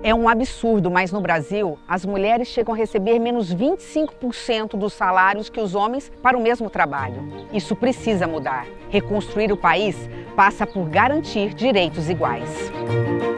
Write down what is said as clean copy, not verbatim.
É um absurdo, mas no Brasil, as mulheres chegam a receber menos 25% dos salários que os homens para o mesmo trabalho. Isso precisa mudar. Reconstruir o país passa por garantir direitos iguais.